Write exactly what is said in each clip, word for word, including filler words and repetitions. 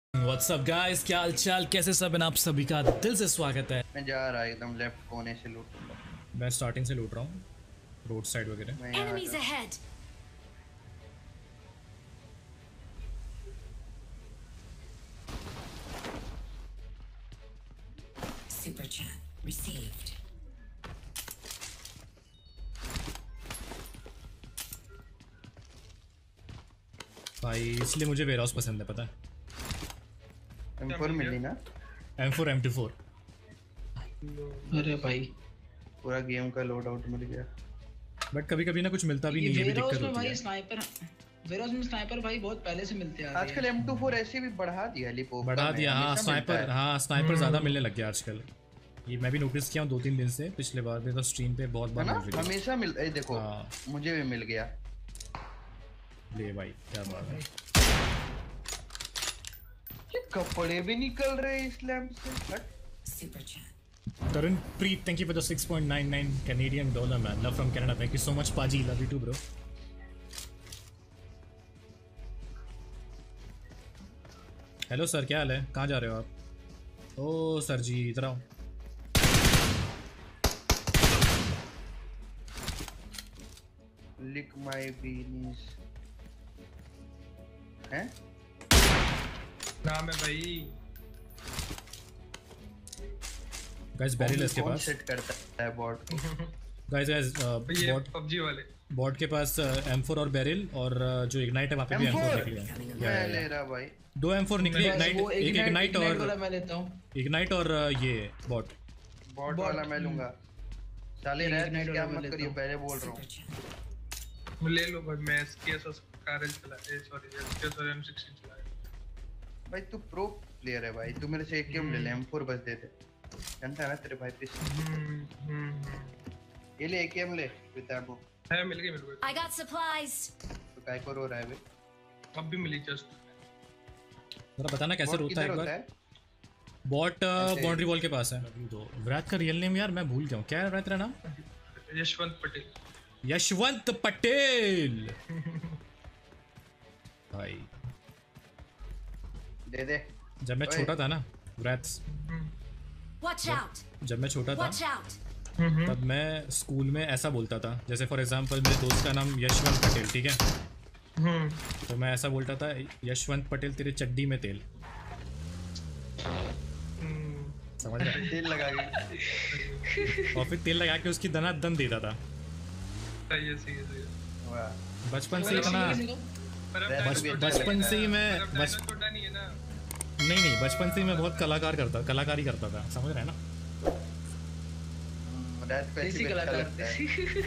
WhatsApp guys, क्या हाल चाल, कैसे सब हैं? आप सभी का दिल से स्वागत है। मैं जा रहा एकदम लेफ्ट कोने से लूटूंगा। मैं स्टार्टिंग से लूट रहा हूँ, रोड साइड वगैरह। Enemies ahead. Super chat received. भाई इसलिए मुझे वेयरहाउस पसंद है, पता है। एम फोर मिली ना? M four M two four. अरे भाई पूरा गेम का लोड आउट मिल गया। बट कभी कभी ना कुछ मिलता भी नहीं है, भी दिक्कत होती भाई है। स्नाइपर वेयरहाउस में स्नाइपर भाई बहुत पहले से मिलते आ रहे हैं। आजकल एम टू फोर ऐसे भी बढ़ा दिया लिपो बढ़ा दिया, हाँ स्नाइपर, हाँ स्नाइपर ज्यादा मिलने लग गया आजकल। ये मैं भी नोटिस किया हूँ दो तीन दिन से, पिछले बार भी तो स्ट्रीम पे बहुत बार मिल रही है। हमेशा मिल ए देखो हाँ। मुझे भी मिल गया। ले भाई क्या बात है। ये कपड़े भी निकल रहे इस लैंप से। हट। Super chat. Tarun Preet, thank you for the six point nine nine Canadian dollar, man. Love from Canada. Thank you so much, Paji. Love you too, bro. Hello sir, क्या हाल है? कहाँ जा रहे हो आप? ओ सर जी, इधर आओ। लिक माय बीनीस हैं? नाम है भाई। गाइस बैरिल इसके पास सेट करता है bot. Guys guys bot PUBG वाले बॉट के पास एम फोर और बैरिल और uh, जो इग्नाइट है वहाँ पे भी एम फोर निकले हैं। मैं ले रहा भाई। दो एम फोर निकले, इग्नाइट एक इग्नाइट और मैं लेता हूं इग्नाइट और uh, ये बॉट बॉट वाला मैं लूंगा। साले रैट क्या मत करियो, पहले बोल रहा हूं। ले लो भाई। मैं एसकेएस और कारल चला ए सॉरी एसकेएस और एम सिक्सटीन चला। भाई तू प्रो प्लेयर है भाई, तू मेरे से एक गेम ले ले, एम फोर बस दे दे। जानता है ना तेरे भाई प्लीज। हम्म हम्म ये ले एक गेम ले विताबो। है मिल गई मेरे को। I got supplies. तो काय को रो रहा है बे? अब भी मिली जस्ट। जरा बताना कैसे बॉट रोता है किधर एक होता बार। बॉट बाउंड्री वॉल के पास है। दो विराट का रियल नेम यार मैं भूल गया हूँ, क्या है तेरा नाम? यशवंत पटेल। यशवंत पटेल भाई दे दे। जब मैं ओए। छोटा था ना विराट, Watch out. जब मैं छोटा था Watch out. तब मैं स्कूल में ऐसा बोलता था, जैसे फॉर एग्जांपल मेरे दोस्त का नाम यशवंत पटेल, ठीक है, तो मैं ऐसा बोलता था यशवंत पटेल तेरे चड्डी में तेल। समझ रहा है? तेल लगा के और फिर तेल लगा के उसकी दना दन देता था। सही है सही है सही है। वाह। बचपन से इतना पर अब बच- डायलॉग बचपन से ही मैं अब बच डायलॉग छोटा नहीं है ना। नहीं नहीं बचपन से ही मैं बहुत कलाकार करता कलाकारी करता था, समझ रहे हैं ना? रैट पे देसी अच्छा कलाकार लगता है।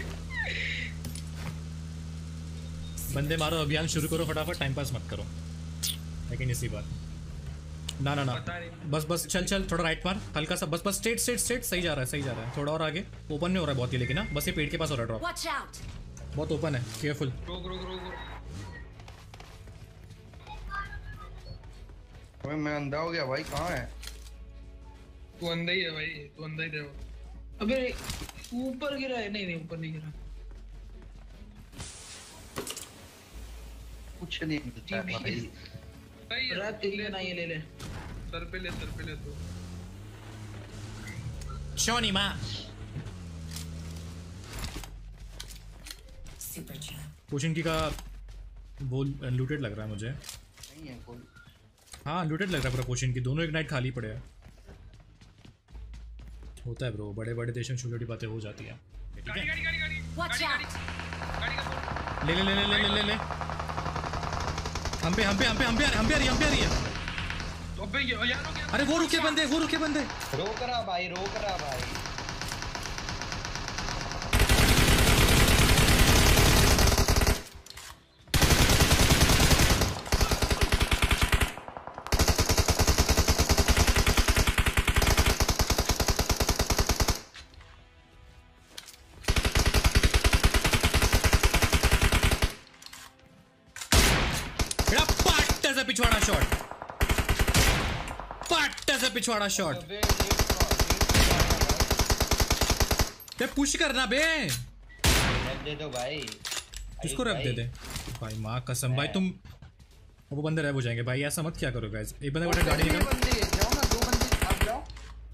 बंदे मारो अभियान शुरू करो फटाफट, टाइम पास मत करो। लेकिन इसी बात ना ना ना पता नहीं। बस बस चल चल थोड़ा राइट मार, हल्का सा, बस बस स्ट्रेट स्ट्रेट स्ट्रेट, सही जा रहा है सही जा रहा है। थोड़ा और आगे, ओपन में हो रहा है बहुत ही, लेकिन ना बस ये पेड़ के पास हो रहा है ड्रॉप, Watch out. बहुत ओपन है, केयरफुल। रोक रोक रोक रोक। अबे मैं अंधा हो गया भाई, कहाँ है? तू अंधा ही है भाई, तू अंधा ही है। अबे ऊपर गिरा है। नहीं नहीं ऊपर नहीं गिरा। कुछ नहीं मिलता है भाई। सही है। रात तेरी बनाई है, ले ले। सर पे ले सर पे ले तू। शोनी माँ Super chat. पोशन की का बोल लूटेड लग रहा है मुझे। नहीं है कोई। हाँ लूटेड लग रहा है पूरा पोशन की, दोनों इग्नाइट खाली पड़े हैं। होता है ब्रो, बड़े बड़े देशों में छोटी छोटी बातें हो जाती हैं, ठीक गाड़ी है? गाड़ी गाड़ी गाड़ी। Watch गाड़ी out. गाड़ी का बोल। ले ले ले ले ले ले ले ले हम पे हम पे हम पे हम पे हम पे आ रही हम पे आ रही है। अबे ये यार हो गया। अरे वो रुके बंदे, वो रुके बंदे। रोक रहा भाई, रोक रहा भाई। बेटा पाट्टे से पिछवाड़ा शॉट, पाट्टे से पिछवाड़ा शॉट। बे पुश करना बे, दे दो भाई। किसको रख दे दे भाई, माँ कसम भाई तुम वो बंदे रह हो जाएंगे भाई, ऐसा मत क्या करो गाइस। एक बंदे को गाड़ी ये निकाल। बंदे जाओ ना, दो बंदे आप जाओ।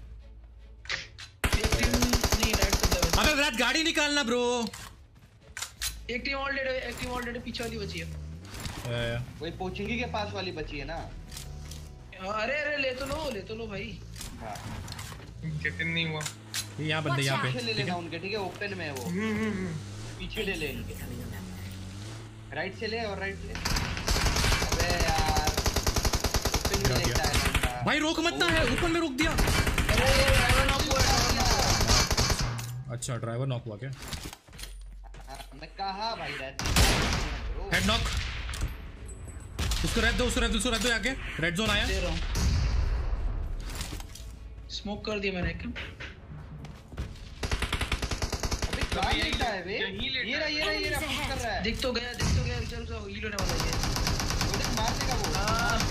एक टीम नहीं राइट से अबे रात गाड़ी निकालना ब्रो। एक टीम ऑलरेडी एक टीम ऑलरेडी पीछे वाली बची है। वही पोचिंगी के पास वाली बची है ना। अरे अरे ले तो लो ले तो लो भाई। हाँ गेट इन नहीं हुआ। ये यहाँ बंदे यहाँ पीछे पे ले लेना उनके, ठीक है ओपन में है वो। हम्म हम्म हम्म। पीछे ले ले इनके, राइट से ले और राइट ले। अबे यार ओपन में लेता है बंदा। भाई रोक मत ना है, ऊपर में रोक दिया। अरे ड्राइवर नॉक हुआ है। अच्छा ड्राइवर नॉक हुआ क्या? मैं कहा भाई रहती हेड नॉक। उसको रेड दो, उसको रेड दो, उसको रेड दो आके। रेड जोन आया। दे रहा हूं। स्मोक कर दिया मैंने। अबे कहां लेटा है बे? ये रहा ये रहा ये रहा पुश कर रहा है। दिख तो गया दिख तो गया, चल चल हील होने वाला है ये। वो देख मार देगा वो। हां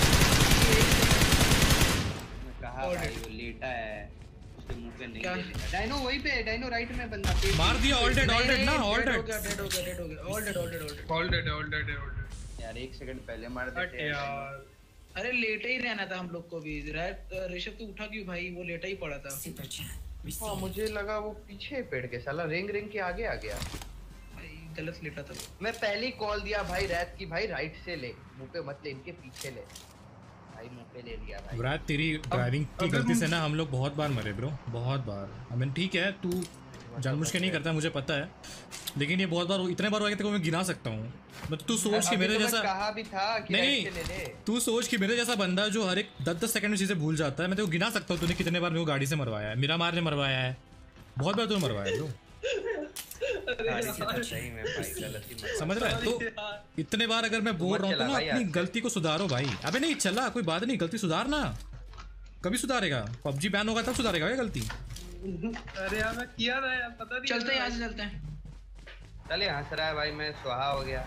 मैं कहा भाई वो लेटा है, उसके मुंह पे नहीं क्या? लेटा। डायनो वहीं पे है, डायनो राइट में बंदा पे मार दिया। ऑल डेड, ऑल डेड ना, ऑल डेड हो डेड। गया डेड हो गया डेड हो गया all dead all dead all dead. All dead all dead all dead. यार एक सेकंड पहले मार हट देते हैं यार। अरे लेटा ही रहना था हम लोग को भी। ऋषभ तो उठा क्यों भाई, वो लेटा ही पड़ा था। Super chat. हाँ Received. मुझे लगा वो पीछे पेड़ के, साला रेंग रेंग के आगे आ गया। भाई गलत लेटा था वो। मैं पहले ही कॉल दिया भाई रैत की, भाई राइट से ले, मुंह पे मत ले, इनके पीछे ले। भाई मुंह पे ले लिया भाई। रात तेरी ड्राइविंग की गलती से ना हम लोग बहुत बार मरे ब्रो, बहुत बार। आई मीन ठीक है तू जानबूझ के नहीं करता मुझे पता है, लेकिन ये बहुत बार इतने बार हुआ कि तेरे को मैं गिना सकता हूँ। मतलब तू सोच कि अभी मेरे तो मैं जैसा कहा भी था कि नहीं राइट से ले ले। तू सोच कि मेरे जैसा बंदा जो हर एक दस दस सेकंड में चीजें भूल जाता है, मैं तेरे को गिना सकता हूँ तूने कितने बार मेरे को गाड़ी से मरवाया है, मेरा मारने मरवाया है, बहुत बार तूने मरवाया है ब्रो। गाड़ी से तो सही में भाई गलती मत। समझ रहा है? तो इतने बार अगर मैं बोल रहा हूँ तो ना अपनी गलती को सुधारो भाई। अबे नहीं चला कोई बात नहीं, गलती सुधारना। कभी सुधारेगा? पबजी बैन होगा तब सुधारेगा क्या गलती? अरे यार मैं किया था यार, पता नहीं। चलते हैं यहाँ से चलते हैं। चले हंस रहा है भाई, मैं सुहा हो गया।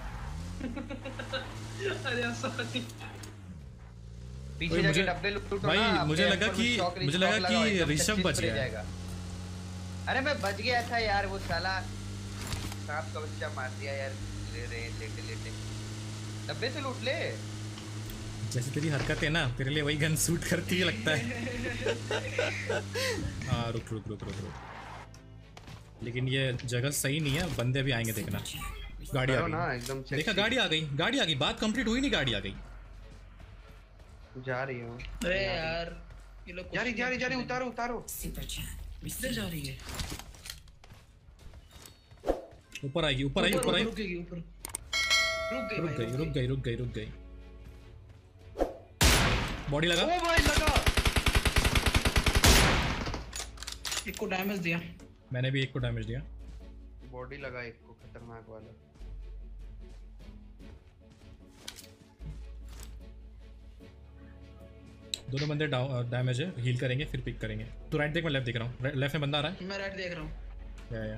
अरे यार सॉरी। पीछे मुझे- जाके डब्बे लूटो ना। भाई, अपने मुझे लगा ऊपर कि- स्टॉक- मुझे स्टॉक लगा लगाओ, कि एकदम ऋषभ छत्तीस बच पर ही गया है। जाएगा। अरे मैं बच गया था यार, वो साला सांप का बच्चा मार दिया यार। ले रहे लेटे लेटे डब्बे से लूट ले। जैसे तेरी हरकत है ना, तेरे लिए वही गन सूट करती है लगता है। हाँ रुक रुक रुक रुक रुक। लेकिन ये जगह सही नहीं है, बंदे भी आएंगे देखना। गाड़ी आ करो ना गई, एकदम देखा sexy। गाड़ी आ गई, गाड़ी आ गई, बात कंप्लीट हुई नहीं, गाड़ी आ गई। जा रही हूँ। अरे यार ये लोग जा रही जा रही जा रही, उतारो उतारो। Super chat. किधर जा रही है? ऊपर आएगी, ऊपर आई, ऊपर आई। रुक गई ऊपर। रुक गई रुक भाई, गई रुक गई रुक गई रुक गई। बॉडी लगा। ओ भाई लगा। एक को डैमेज दिया। मैंने भी एक को डैमेज दिया। बॉडी लगा एक को, खतरनाक वाला। दोनों बंदे डैमेज है, हील करेंगे फिर पिक करेंगे। तू राइट देख, मैं लेफ्ट देख रहा हूँ। लेफ्ट में बंदा आ रहा है। मैं राइट देख रहा हूँ। या या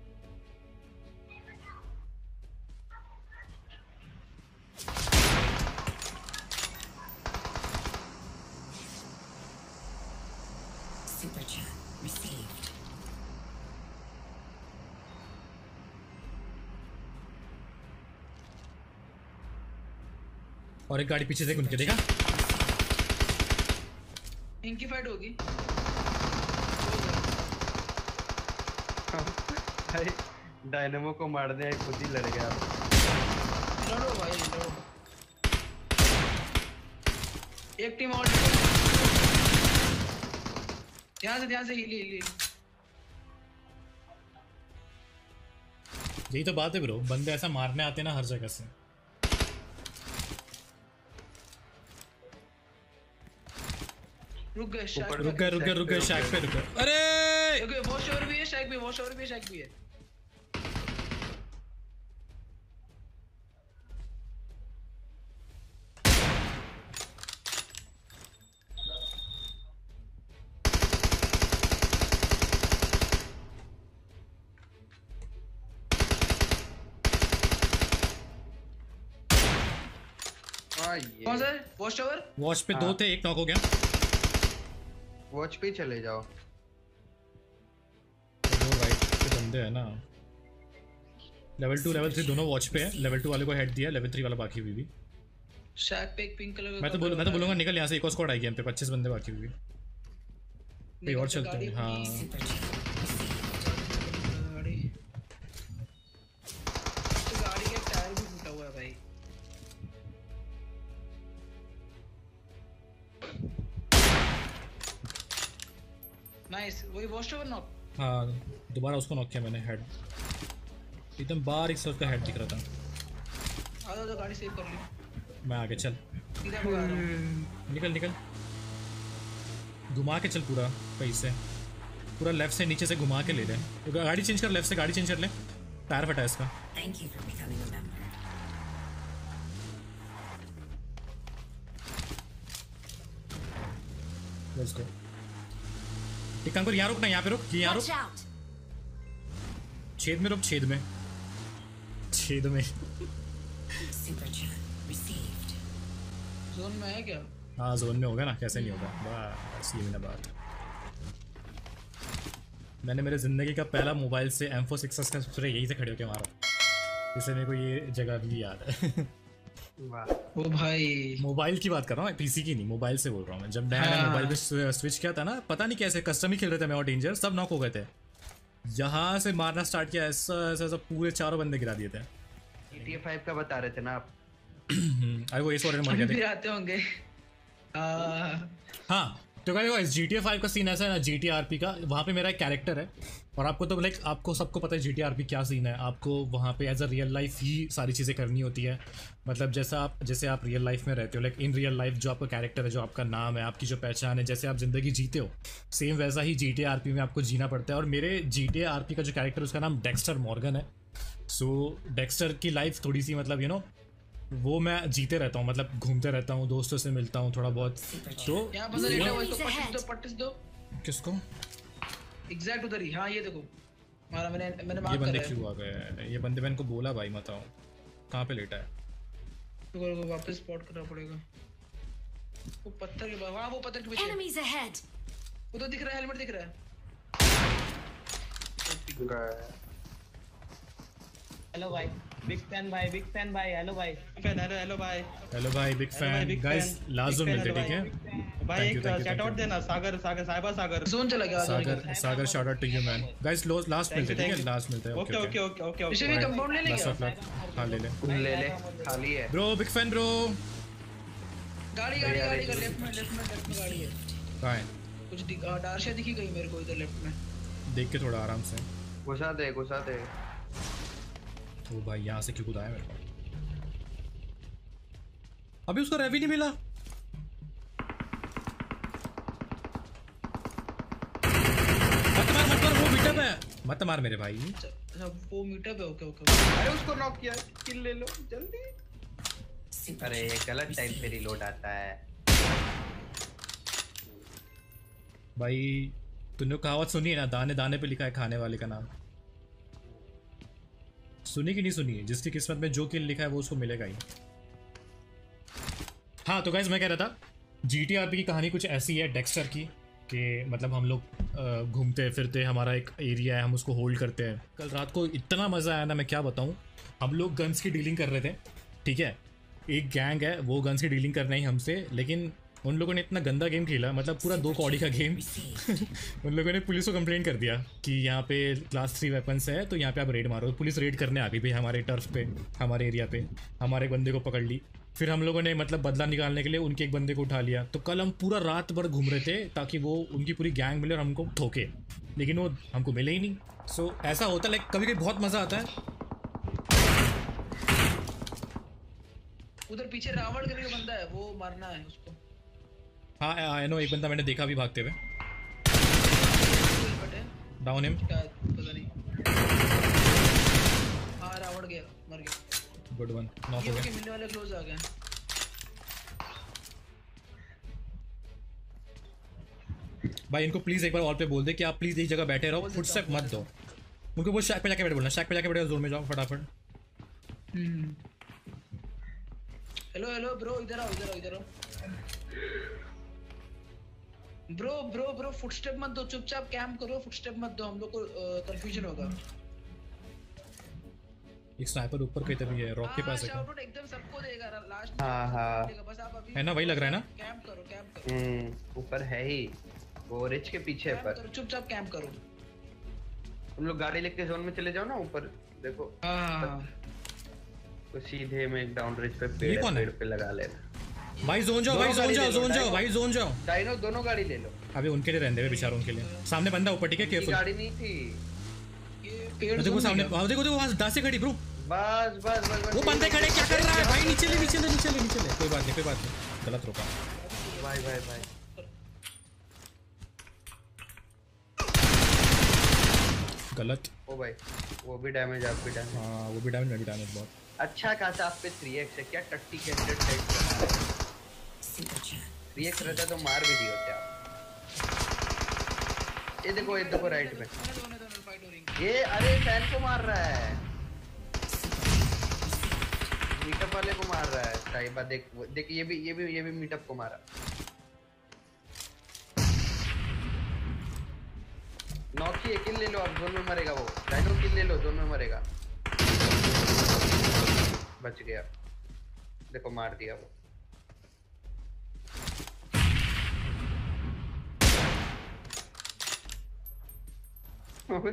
Super chat. Received. और एक गाड़ी पीछे देख, उनके देखा। इनकी फाइट होगी। भाई डायनेमो को मार दिया, खुद ही लड़ गया। लड़ो भाई लड़ो। एक टीम और। ध्यान से ध्यान से हिली हिली। यही तो बात है ब्रो, बंदे ऐसा मारने आते हैं ना हर जगह से। रुक गए शायद। रुक गए रुक गए रुक गए, शैक पे रुक गए। अरे रुक गए, वो शोर भी है शायद भी, वो शोर भी है शायद भी है। हाँ ये कौन सा वॉच टावर? वॉच पे दो हाँ। थे, एक नॉक हो गया। वॉच पे चले जाओ। वो राइट पे बंदे हैं ना। लेवल टू लेवल थ्री दोनों वॉच पे है। लेवल टू वाले को हेड दिया, लेवल थ्री वाला बाकी हुई भी। शैक पे एक पिंक कलर का मैं तो बोल मैं तो बोलूंगा निकल यहाँ से, एक और स्क्वाड आएगी हम पे, पच्चीस बंदे बाकी हुए कहीं और चलते हैं। हाँ Super chat. गाड़ी तो गाड़ी का टायर भी फूटा हुआ है भाई। नाइस, वही वॉच ओवर नॉक। हाँ दोबारा उसको नॉक किया मैंने, हेड एकदम बारीक से उसका हेड दिख रहा था। आधा तो गाड़ी सेव कर ली। मैं आगे चल, सीधा भगा रहा हूँ। निकल निकल, घुमा के चल पूरा, कहीं से पूरा लेफ्ट से नीचे से घुमा के ले ले। तो गाड़ी चेंज कर, लेफ्ट से गाड़ी चेंज कर ले, टायर फटा है इसका। Thank you for becoming a member. Let's go. एक काम कर, यहाँ रुक ना, यहाँ पे रुक, यहाँ रुक, Watch out. छेद में रुक, छेद में, छेद में। Super chat received. जोन में है क्या? हाँ जोन में होगा ना, कैसे नहीं होगा, बस ये ना बात। मैंने मेरे ज़िंदगी का पहला मोबाइल से एम फोर सिक्स का स्प्रे यहीं से खड़े होकर मारा, इसलिए मेरे को ये जगह भी याद है। वाह ओ भाई मोबाइल की बात कर रहा हूँ, पीसी की नहीं, मोबाइल से बोल रहा हूँ मैं। जब नया नया हाँ। मोबाइल पे स्विच किया था ना, पता नहीं कैसे कस्टम ही खेल रहे थे मैं और डेंजर, सब नॉक हो गए थे। यहाँ से मारना स्टार्ट किया, ऐसा ऐसा ऐसा पूरे चारों बंदे गिरा दिए थे। जी टी ए फाइव का बता रहे थे ना आप? अरे वो इस और मर अभी गए भी थे। आते होंगे। आ, हाँ तो क्या जी टी ए फाइव का सीन ऐसा है ना, जी टी आर पी का, वहाँ पे मेरा एक कैरेक्टर है और आपको तो लाइक आपको सबको पता है जी टी आर पी क्या सीन है। आपको वहाँ पे एज अ रियल लाइफ ही सारी चीज़ें करनी होती है, मतलब जैसा आप जैसे आप रियल लाइफ में रहते हो, लाइक इन रियल लाइफ जो आपका कैरेक्टर है, जो आपका नाम है, आपकी जो पहचान है, जैसे आप ज़िंदगी जीते हो, सेम वैसा ही जी टी आर पी में आपको जीना पड़ता है। और मेरे जी टी आर पी का जो कैरेक्टर है उसका नाम डेक्स्टर मॉर्गन है। सो डेक्स्टर की लाइफ थोड़ी सी मतलब यू नो वो मैं जीते रहता हूँ, मतलब घूमते रहता हूँ, दोस्तों से मिलता हूँ थोड़ा बहुत। तो यहाँ बंदा लेटा हुआ है, इसको पट्टिस दो पट्टिस दो। किसको? एग्जैक्ट उधर ही। हाँ ये देखो मारा मैंने, मैंने ये मार्क बंदे करा है। क्यों आ गए हैं? ये बंदे, मैंने को बोला भाई मत आओ। कहाँ पे लेटा है? रुको रुको वापस स्पॉट करना पड़ेगा। वो पत्थर के वहाँ, वो पत्थर के पीछे Enemies ahead. उधर दिख रहा है, हेलमेट दिख रहा है। हेलो भाई, बिग फैन भाई, बिग फैन भाई, हेलो भाई, फैन, हेलो हेलो भाई, हेलो भाई, बिग हेलो भाई, fan big guys, fan, last big zone fan, मिलते हेलो ठीक है? भाई, Thank you, एक thank you, shout thank out you. देना, सागर सागर साहिबा सागर। जोन चला गया। Sagar Sagar shout out to you man. Guys लो लास्ट Thank मिलते you, ठीक thank है, you. लास्ट मिलते हैं। ओके ओके ओके ओके पीछे ओके। भी कंपाउंड ले लास्ट ऑफ लेगा। लक। हाँ ले ले ले ले, खाली है। Bro, big fan bro. गाड़ी गाड़ी गाड़ी का लेफ्ट में लेफ्ट में लेफ्ट में गाड़ी है। कहाँ है? कुछ दिख आ, डार्शिया दिखी गई मेरे को इधर लेफ्ट में। देख के थोड़ा आराम से। घुसा दे घुसा दे। ओ भाई यहाँ से क्यों कूदा है मेरे को? अभी उसका रेवी नहीं मिला। मत मार मत मार, वो मीटअप है, मत मार मेरे भाई। अच्छा वो मीटअप है। Okay okay. अरे उसको नॉक किया, किल ले लो जल्दी। Super अरे ये chat गलत टाइम पे received. रिलोड आता है। भाई तूने कहावत सुनी है ना, दाने दाने पे लिखा है खाने वाले का नाम। सुनी कि नहीं सुनी? जिसकी किस्मत में जो किल लिखा है वो उसको मिलेगा ही। हाँ तो गाइस मैं कह रहा था, जी टी आर पी की कहानी कुछ ऐसी है डेक्स्टर की कि मतलब हम लोग अ, घूमते फिरते, हमारा एक एरिया है, हम उसको होल्ड करते हैं। कल रात को इतना मज़ा आया ना, मैं क्या बताऊँ। हम लोग गन्स की डीलिंग कर रहे थे, ठीक है, एक गैंग है वो गन्स की डीलिंग करना ही हमसे, लेकिन उन लोगों ने इतना गंदा गेम खेला, मतलब पूरा दो कौड़ी का गेम। उन लोगों ने पुलिस को कंप्लेंट कर दिया कि यहाँ पे क्लास थ्री वेपन्स है तो यहाँ पे आप रेड मारो। पुलिस रेड करने आ गई भाई हमारे टर्फ पे, हमारे एरिया पे, हमारे एक बंदे को पकड़ ली। फिर हम लोगों ने मतलब बदला निकालने के लिए उनके एक बंदे को उठा लिया। तो कल हम पूरा रात भर घूम रहे थे ताकि वो उनकी पूरी गैंग मिले और हमको ठोके, लेकिन वो हमको मिले ही नहीं। सो so, ऐसा होता है, लाइक कभी कभी बहुत मज़ा आता है। उधर पीछे रावण करके बंदा है, वो मारना है उसको। हाँ आई नो, एक बंदा मैंने देखा अभी भागते हुए। बट है डाउन हिम। क्या पता नहीं। हाँ रावण गया, मर गया। गुड वन, नॉक ये हो ओके, गया। मिलने वाले क्लोज आ गए। भाई इनको प्लीज एक बार ऑल पे बोल दे कि आप प्लीज एक जगह बैठे रहो, फुटस्टेप मत दो उनको। बोल शैक पे जाके बैठ, बोलना शैक पे जाके बैठो, जोन में जाओ फटाफट। हेलो हेलो ब्रो, इधर आओ इधर आओ इधर आओ। ब्रो ब्रो ब्रो फुटस्टेप मत दो, चुपचाप कैंप करो, फुटस्टेप मत दो, हम लोग को कंफ्यूजन होगा। एक स्नाइपर ऊपर कहीं तभी है, रॉक के पास है क्या? शाउट आउट एकदम सबको देगा, लास्ट हाँ हाँ बस आप अभी है ना, वही लग रहा है ना? कैंप करो कैंप करो हम्म ऊपर है ही वो रिच के पीछे कैंप पर करो चुपचाप कैंप करो। तुम लोग गाड़ी लेके जोन में चले जाओ ना ऊपर देखो हाँ तो सीधे में एक डाउन रिच पे ये पेड़ कौन है? पेड़ पे लगा लेना। भाई जोन जाओ, भाई दोनों जोन गाड़ी जाओ, ले लो, जोन जाओ डायनो। भाई, जोन जाओ। डाइनो दोनों गाड़ी ले लो। अबे उनके लिए रहने दे बेचारों के लिए। सामने बंदा ऊपर, ठीक है, ये केयरफुल। गाड़ी नहीं थी ये पेड़ देखो जोन सामने, में गया। वहाँ देखो देखो वहाँ दासे खड़ी ब्रो। बस बस बस बस वो बंदे खड़े क्या कर रहा है भाई? नीचे ले, नीचे ले, नीचे ले, नीचे ले। कोई बात नहीं, कोई बात नहीं, गलत रोका। भाई भाई भाई गलत। ओ भाई वो भी डैमेज आप भी डैमेज। हाँ वो भी डैमेज, मैं भी डैमेज बहुत। अच्छा खासा आप पे थ्री एक्स है क्या? टट्टी के हंड्रेड साइड बना है। Super chat. थ्री एक्स रहता तो मार भी दिए होते आप। ये देखो ये देखो राइट में दोनों दोनों दोनों फाइट हो रही है। ये अरे फैन को मार रहा है, मीटअप वाले को मार रहा है। साहिबा देख देख ये भी ये भी ये भी मीटअप को मारा। नॉकी एक किल ले लो आप, जोन में मरेगा वो। डायनो किल ले लो, जोन में मरेगा। बच गया, देखो मार दिया वो। ओए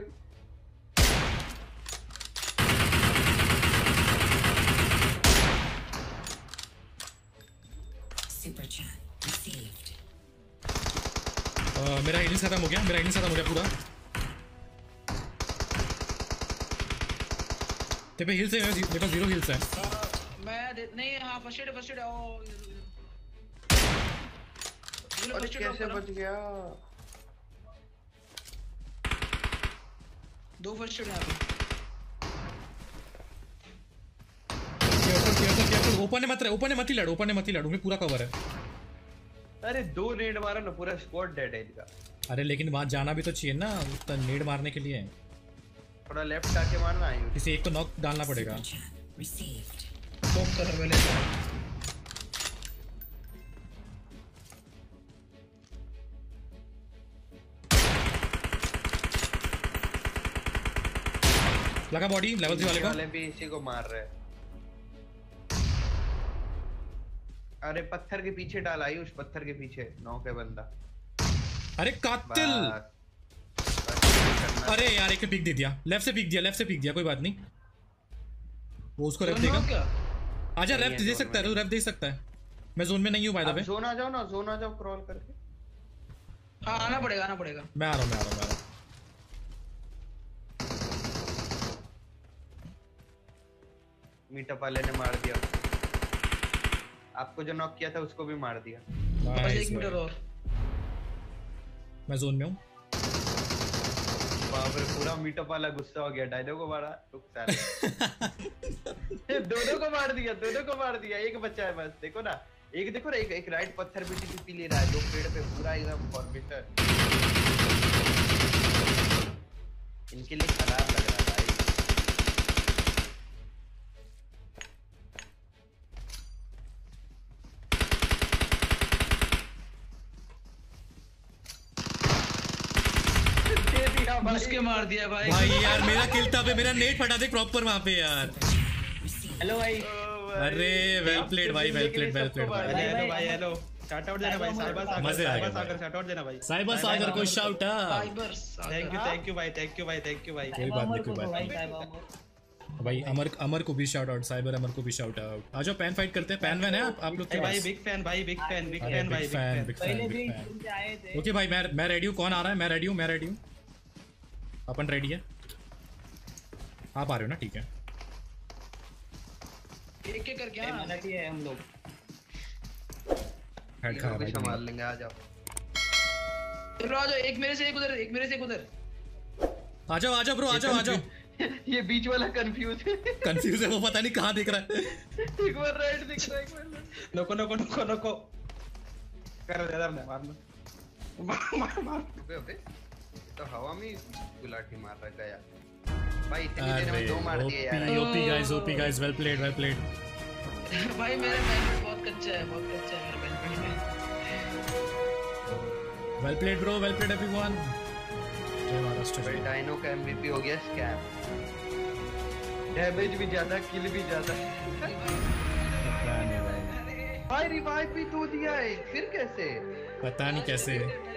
Super chat received. अ, मेरा हीलिंग खत्म हो गया, मेरा हीलिंग खत्म हो गया पूरा। तेरे पे हील्स है? मेरे पास जीरो हील्स है। मैं दे- नहीं हाँ फर्स्ट एड फर्स्ट एड आओ अरे कैसे बच गया? दो फर्स्ट एड यहाँ पे। केयरफुल केयरफुल केयरफुल, ओपन ने मत रहे, ओपन ने मत ही लड़, ओपन ने मत ही लड़, उनमें पूरा कवर है। अरे दो नेड मारा ना, पूरा स्क्वाड डेड है इनका। अरे लेकिन वहां जाना भी तो चाहिए ना, उतना नेड मारने के लिए। थोड़ा लेफ्ट आके मारना है। किसी एक को नॉक डालना पड़ेगा। Super chat received. बॉक्स कर पहले। लगा बॉडी लेवल थ्री वाले को। वाले भी इसी को मार रहे हैं। अरे पत्थर के पीछे डाल आयुष, पत्थर के पीछे नौ के बंदा। अरे कातिल। बस, बस करना। अरे यार एक ने पीक दे दिया, लेफ्ट से पीक दिया, लेफ्ट से पीक दिया, कोई बात नहीं। वो उसको रेप देगा। क्या आजा, नहीं रेप है दे जोन सकता है, में। तो रेप दे सकता है। मैं जोन में नहीं हूँ बाय द आप वे। जोन आ जाओ ना, जोन आ जाओ क्रॉल करके। हाँ आना पड़ेगा आना पड़ेगा। मैं आ रहा हूँ, मैं आ रहा हूँ, मैं आ रहा हूँ। मीटअप वाले ने मार दिया आपको, जो नॉक किया था उसको भी मार दिया। बस Nice एक मीटर भाई। और। मैं जोन में हूँ। बाप रे, पूरा मीटअप वाला गुस्सा हो गया। डायनो को मारा, रुक साले। दोनों को मार दिया, दोनों को मार दिया। एक बच्चा है बस, देखो ना। एक देखो ना, एक, एक राइट पत्थर पे टीपी ले रहा है, दो पेड़ पे पूरा एकदम फॉर्मेटर। इनके लिए खराब लग रहा है भाई। दे दिया भाई। उसके मार दिया भाई। भाई यार मेरा किल था पे, मेरा नेट फटा दे प्रॉपर वहां पे यार। हेलो भाई। अरे वेल प्लेड भाई, वेल प्लेड, वेल प्लेड भाई। हेलो हेलो भाई हेलो। शाउट आउट देना भाई, साइबर सागर। मजे आ गए साइबर भाई। सागर शाउट आउट देना भाई। साइबर सागर को shout out. Fiber thank you thank you भाई, थैंक यू भाई, थैंक यू भाई। कोई बात नहीं, कोई बात नहीं भाई। अमर अमर को भी शाउट आउट, साइबर अमर को भी शाउट आउट। आ जाओ पैन फाइट करते हैं। पैन वैन है आप आप लोग के भाई पास? बिग फैन भाई, बिग फैन, बिग अरे फैन भाई, big big fan, fan. Big fan, big fan. Okay भाई, मैं मैं रेडी हूँ। कौन आ रहा है? मैं रेडी हूँ, मैं रेडी हूँ। अपन रेडी है? आप आ रहे हो ना? ठीक है। एक एक करके हाँ। मराठी है हम लोग। हेड खा इनको भी भाई। संभाल लेंगे, आ जाओ। चलो आ जाओ, एक मेरे से एक उधर, एक मेरे से एक उधर। आ जाओ, आ जाओ ब्रो, आ जाओ, आ जाओ। ये बीच वाला कंफ्यूज है। कंफ्यूज है वो, पता नहीं कहाँ देख रहा है। एक बार राइट दिख रहा है, एक बार left। नको नको नको नको। कर दे दम मारना। मार मार मार। अबे अबे, ये तो हवा में गुलाटी मार रहा गया भाई। इतनी देर में अरे दो मार दिए यार। OP OP guys, OP guys, well played, well played. भाई मेरा बैलेंस बहुत कच्चा है, बहुत कच्चा है मेरा balance. Well played bro, well played everyone. जय महाराष्ट्र भाई भाई। डायनो का एमवीपी हो गया स्कैम। डैमेज भी ज्यादा, किल भी ज्यादा। प्लान है भाई। भाई रिवाइव भी दो दिया है फिर कैसे? पता नहीं कैसे